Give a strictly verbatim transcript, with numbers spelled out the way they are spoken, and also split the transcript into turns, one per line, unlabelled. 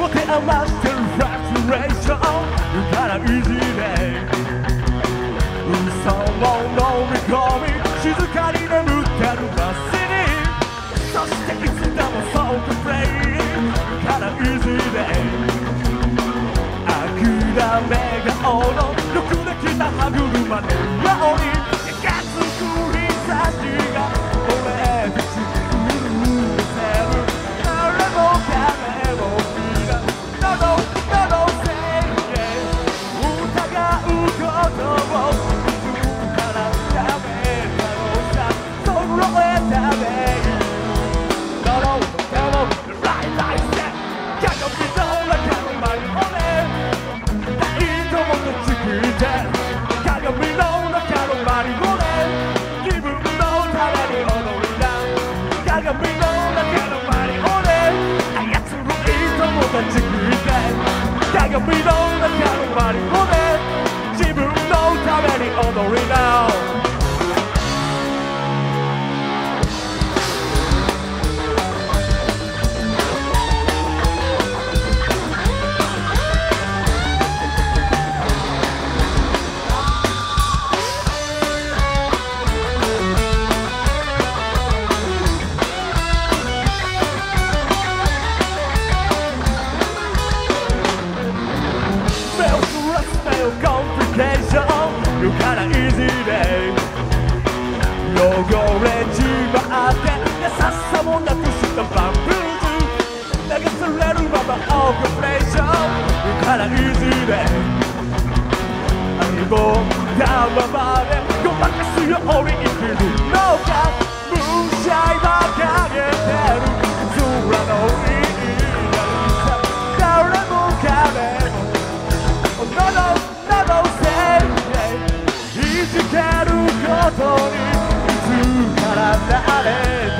て余してるフラストレーションからイージーで嘘を飲み込み静かに眠ってるバスにそしていつでもソークプレイからイージーで諦め顔のよくできた歯車のようにがつくり差しが俺たちに見せる誰も彼も皆などなど宣言疑うことを自分からやめたのさ揃えためになろうとでもライライして鏡の中の前に俺鏡の中のマリオネ気分のために踊りだ鏡の中のマリオネ操るいい友達聞いて鏡の中のマリオネ自分のために踊りだYou kinda easy day 汚れちまって優しさもなくしたバンブーズ流されるままオープレーション You kinda easy day 愛をたままでごまかすように生きるのか無邪気ばかげてる空のいいさ誰も彼も No no no no いじけることにいつから慣れた